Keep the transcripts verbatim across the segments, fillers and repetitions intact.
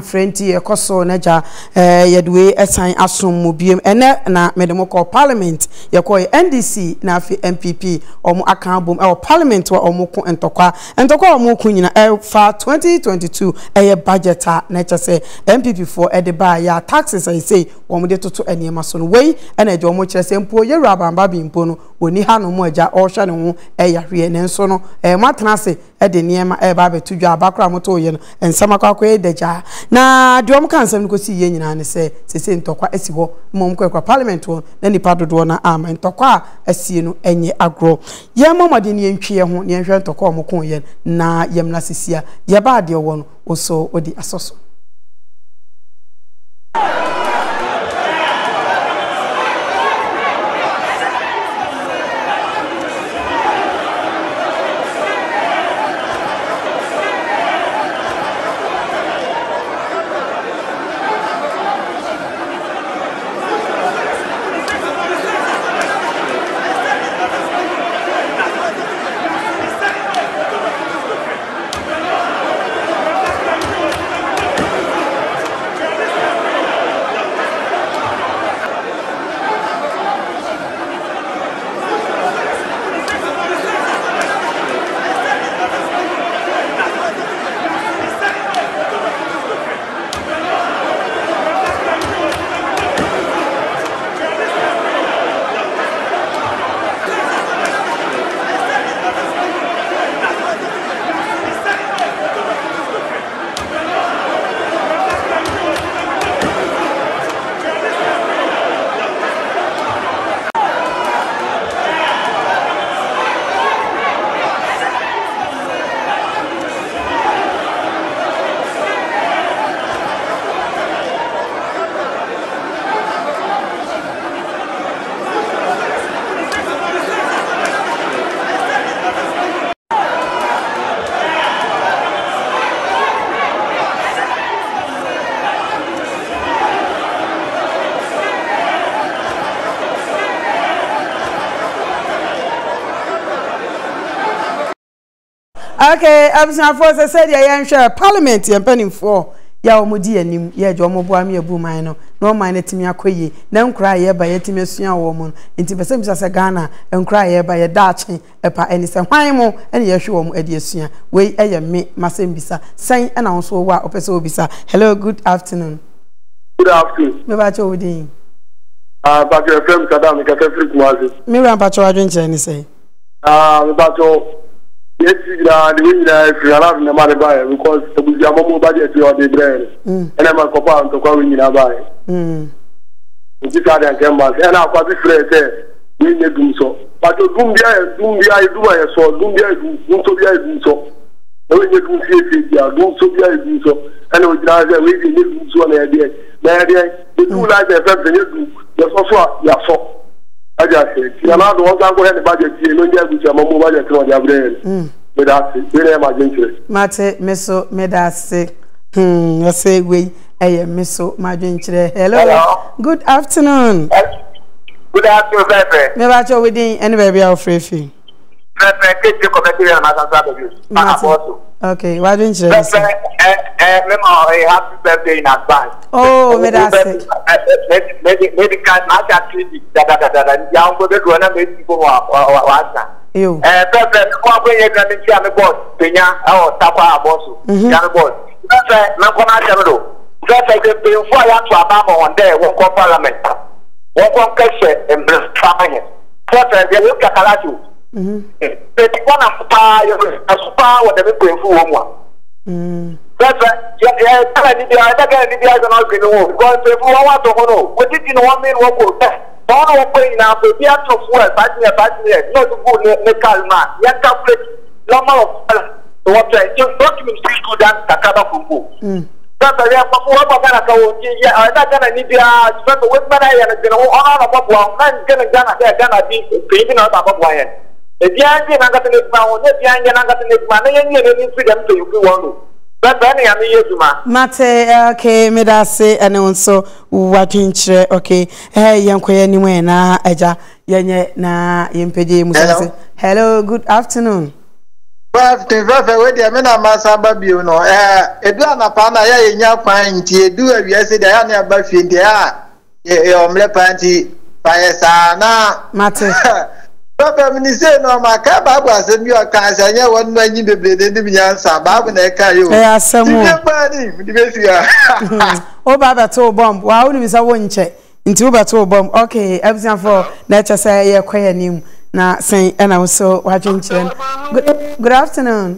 frenti e koso naja eh yedwe esan asom mobiem ene na medemoko parliament ye koy N D C na afi M P P omo aka bom e parliament wa omo ko entokwa entokwa omo ko nyina e fa twenty twenty-two e budget a na chese M P P for e de ba ya taxes I say omo de toto eniema so no wey ena eje omo kire se mpo ye rabamba bi mpo no oni ha no mo aja o hwe ne ho e yahwe ne nso no e matena se e de niema e ba betudwa abakra moto ye no ensama kwa kwa edeja na de omo kan sam ko si ye nyina ne se sese ntokwa esi ho mom kwa kwa parliament wo na nipa dodo na ama ntokwa asie no enye agro ye momode ne ntwe ho ne nhwe ntokwa omo kon ye na yemna sisia ye ba de wo no oso odi asoso. Okay, absent force said ya share parliament ya penny for ya omudi anim ya jo mobo am ya bu man no no man etimi akoye na nkra ye ba yetimi asua wo mo nti pese bisa se Ghana nkra ye ba ye daache epa eni se hwan mo eni ye hwe wo mo edi asua we eye me masem bisa san na won so wa opese obisa. Hello, good afternoon. Good afternoon. Me ba cho wodi ah ba ke fm kada me ka fri kumazi me ran pa cho adwenche ni say ah me ba cho yes, the way that you have in the matter by because the Bujamo budget or the brand, and I'm a copa to go in a buy. Hm. You got and came back, and I'll probably say, we need to do so. But to Dumbia, Dumbia, do I saw Dumbia, do so, do so. The way you do see it, do so, do so. And we can say, we need to do so. They do like the fact that you do, that's also your fault. I just said, you know, the one time go ahead and budget, you know, you have a budget on your brain. But that's very emergency. Mate, Misso, Medase. Hmm, I say, we, I am Misso, my drink. Hello. Good afternoon. Good afternoon, Pepe. Never show within any baby of free fee. Pepe, take your commentary on my son. Okay, why didn't you? Pepe, a happy birthday in advance. Oh, Medase. Medical matter clinic that young people go and make people watch. You. Eh, Pepe, what when you're going to see me boss, Pena, or Tapa boss, young boss. Pepe, na kona chero. Pepe, the before you to Ababa one day, one call parliament. One one question and family. Pepe, they look at Kalatu. Mhm. Pepe, one of the a super what they going for one. Mm. Pepe, yeah, tell me the other guy the guys are not going to because if you want to know, what did you know one man one go? Don't open now, but we have to fuel, five years, five years, not to go in the calma. You have to play number of water, just documents to that Takaba Kumbu. That's a real Papua Banaka, yeah, I'm not going to need to spend the West Manay and the honor of Papua, and going to Ghana be creating out of Hawaiian. The young man got to make my own, the young man got to make money, and you need freedom to you want to. Mate, okay, me da say and also watching okay. Hey, young quay anyway na eja yenye na yimpeje musase. Hello, good afternoon. Five to five we dey me na masa ba bio no eh edu anapa na ya yenya kwan nti edu awiase dey ya na ba fie dey a e omle panti paesa na mate Papa mi say no ma ka babu asem bi o kan anya won no anyi bebre de bi nyansa babu na e ka yo eh asemu ti ba ni mi be sia o baba to bomb wa unu bi sa wo nche nti wo ba to bomb okay everything for na cha say ye kwaya nim na sen ena wo so wa twenchen good afternoon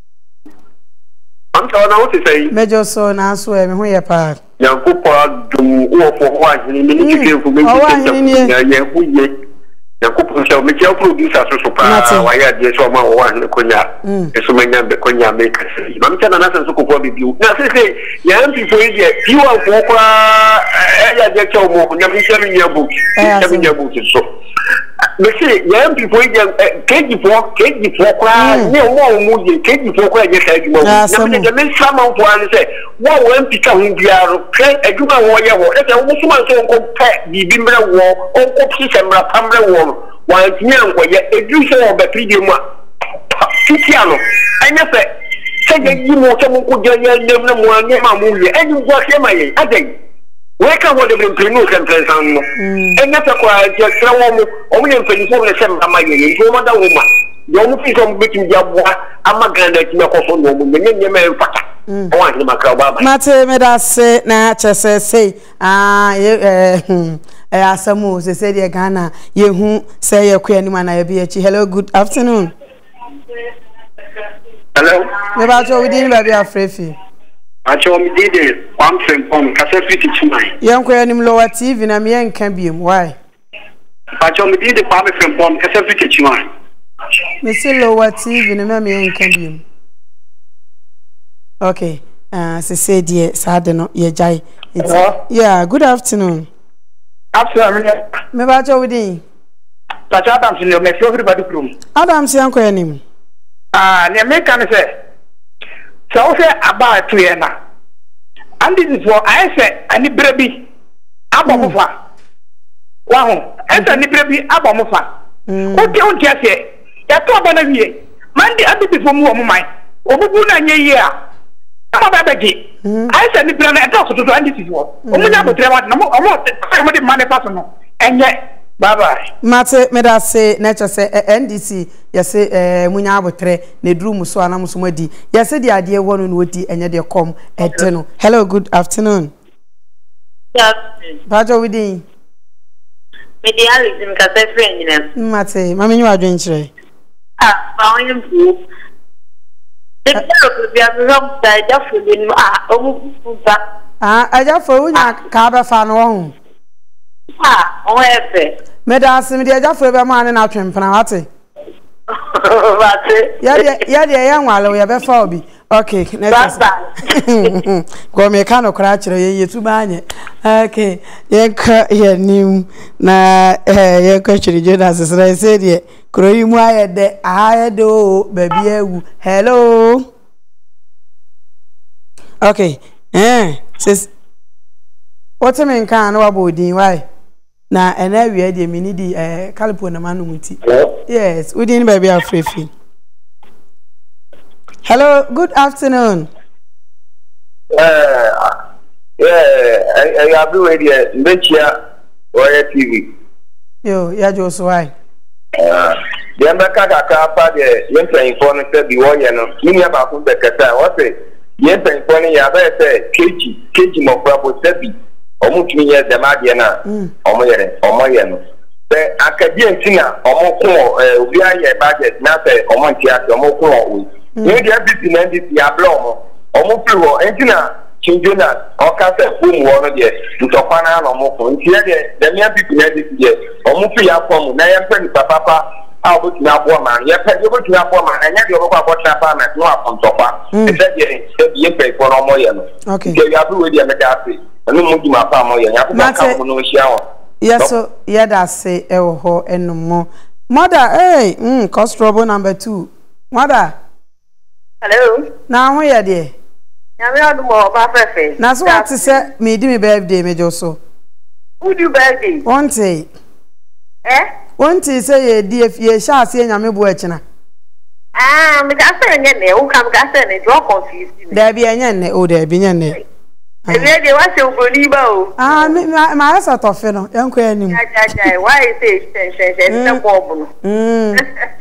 I'm telling you what to say. Mejo so na so e me ho ye pa Yankopa dum wo fo ho ahini ni ni kike fu me ya ye hu ye Yankopa so me kia producer so so pa wa ya de so ma wo ahini konya eso menya be konya make say ma me tana na so ko bi bi na say say ya mpi fo ye bi wa fo kwa ya je cha mo nya mi se mi nyabu ya mi nyabu so Monsieur, il y a un petit peu de keji for keji for kwa ni o mo ye keji for kwa je sa eduma na me de me sama fo an se wo wo mpika hu biaro ke eduma wo ye wo e se wo suma so ko pe bibi mra wo o ko psi se mra pamra wo wa ntimi anko ye edu so wo be pidi mu a titiano anya se se ye yi mo se mo ko je ye nem na mo anya ma mo ye edu go se ma ye adai we can hold them in no sentence no and not a quiet just throw them only in pension the same am I in to mother woman you must be some bit in your boy I'm a grand that you are for no woman you may pack want him a crowd mate me da say na chese say ah eh eh asamu se say Ghana ye hu say ye kwa ni na ye be echi hello good afternoon hello me ba to we din ba be afrefi Acho mi did one thing on cassette fifty nine. Young Quanim lower T V, and I'm young can be why? Acho mi did the palm from on cassette fifty nine. Mister Lower T V, and I'm young can be. Okay, uh, se said, yes, I don't know, ye jai. Yeah, good afternoon. Afternoon, me ba to within. But Adams in your everybody room. Adams, young Quanim. Ah, the American say. So say about Triana. And this is what I say, any baby, Abamofa. Wow, and any baby, Abamofa. What don't you say? That's what I'm going to hear. Monday, I did before more mine. Obuna year. I'm a baby. I said, the plan I talk to and this is what. Omuna would tell what no more money personal. And yet, bye bye. Mate, me da say, nature say, N D C, yes, say, eh, munya abotre, ne drum muso anamusumodi. Yes, say the idea one on woody and yet come at ten. Hello, good afternoon. Yes. Bajo within. Maybe Alex in cassette friend. Mate, mammy, you are doing Ah, found him too. The girl be a wrong side of him. Ah, oh, ah, I just for you, Caba fan home. Ah, oh, efe. Me da asem de aja for be man na twempena wate. Wate. Ya de ya de ya nwale we be fa obi. Okay, next. Go me ka no kra kire ye yetu ba anye. Okay, ye ka ye nim na eh ye ka kire Jonas sra se de kro yi mu aye de aye de o baby ewu. Hello. Okay. Eh, sis. What me nkan na wabodin why? Na ena wie de mini di eh kalipo na manu muti. Yes, we didn't baby afrefi. Hello, good afternoon. Uh, yeah, I I have been ready. Mbechia R T V. Yo, ya jo so why? Uh, the ambaka ka pa de yenta inform say bi wo ye no. Ni aba ku be kata. What say? Yenta inform ya ba say keji, keji mo fra bo sabi. Omo tumi ye dem ade na. Omo ye, omo ye no. Be akadie ntina omo ko obi aye budget na say omo ntia omo ko o. You get this in this ya blow omo fi wo entina Jonas o ka se fun wo no de ntokwa na no mo ko ntia de dem ya people na this de omo fi ya form na ya pe ni papa papa a obo tuna abo ma ya pe obo tuna abo ma anya de obo kwa cha pa na no akon tokwa e se de se ye pe ko no mo ye no okay de ya bi we de me ka se anu mo di ma pa mo ye ya ko ka mo no hia wo yes so yeah that say e wo ho enum mother hey mm cost trouble number two mother. Hello. Now who are there? I'm not more about birthday. Now so what to say me do me birthday me also. Who do birthday? One day. Eh? One day say ye D F ye sha say nyame bo akina. Ah, me ka say ne o ka me ka say ne do confuse me. Da bi enya ne o da bi nya ne. E bi de wa se obroni ba o. Ah, me ma asa tofe no. Enko anim. Ja ja ja, why say tension tension na bob no. Mm.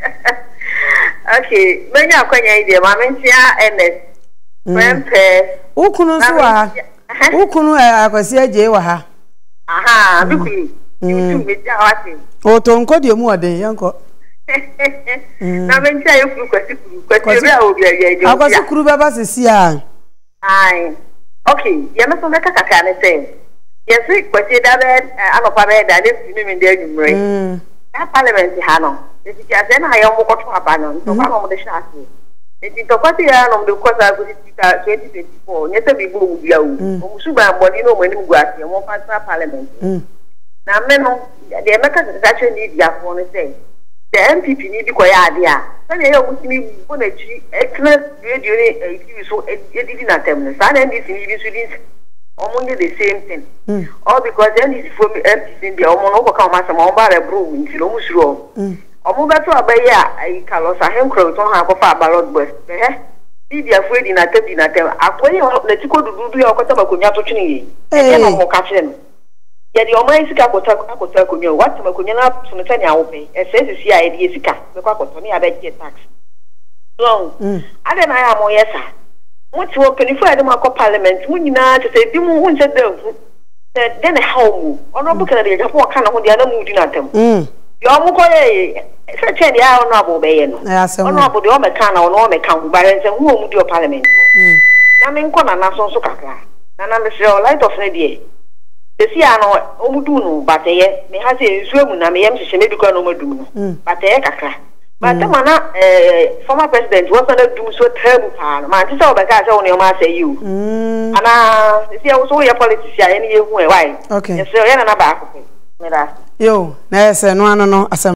Okay, menya akwanya ide ma me ntia ns. Prempe. Ukunu so wa. Ukunu akwasi aje wa ha. Aha, bikunu. You me ja wati. O to nko de mu oden yanko. Na me ntia yofu kwasi kuru. Kwasi bia obi aye ide. Akwasi kuru baba sisi a. Ai. Okay, ya me so me kaka ka ne say. Yes, kwasi da be anopa be da ne fi mi de nwumre. Mm. Na parliament ha no. Eti ti ase na ya mo koto aba no. So kwa mo de shasi. Eti to kwasi ya no de kwasa go twenty twenty-four. Nyete bi bo bia o. O suba mbodi no mo ni mguase mo fa parliament. Mm. Na me no de me ka sa ni dia fo no say. The M P P ni bi koya ade a. So na ya mutimi bo na chi ekna radio ni e ti so e di na tem no. Sa na ndi si ni bi so di almost the same thing. Mm. All because then is for me empty in the almost no come as a mobile brew in Kilomustro. Almost better obey a Carlos a hem crow to have a ballot bus. Eh? Be afraid in a tent in a tent. I pray let you go to do your Cotabacunia to Chini. And more catching. Yet the Almighty Cacotacunia, what Macunia Sonatania open, and says the C I D is a cat, the Cacotoni, I bet your tax. Long. I don't know how more yes, sir. What's working if I don't parliament? When you know to say, you won't say then a home or no book at the Japan kind of the other mood in at them. Your Mukoye, such a honorable bayan. Honorable the Omecana or no Omecam, but as a woman with your parliament. Namin Kona Nason Sokaka, and I'm sure light of Lady. The Siano Omuduno, but a may has a swim, and I am to maybe go no more doom, but a kaka. But the man, eh, former president wasn't a doom so terrible. Man, this all the guys only on say you. And uh, see, I was only a politician anyway. Why? Okay. Yes, sir, and I'm back. Yo, no, no, no, no.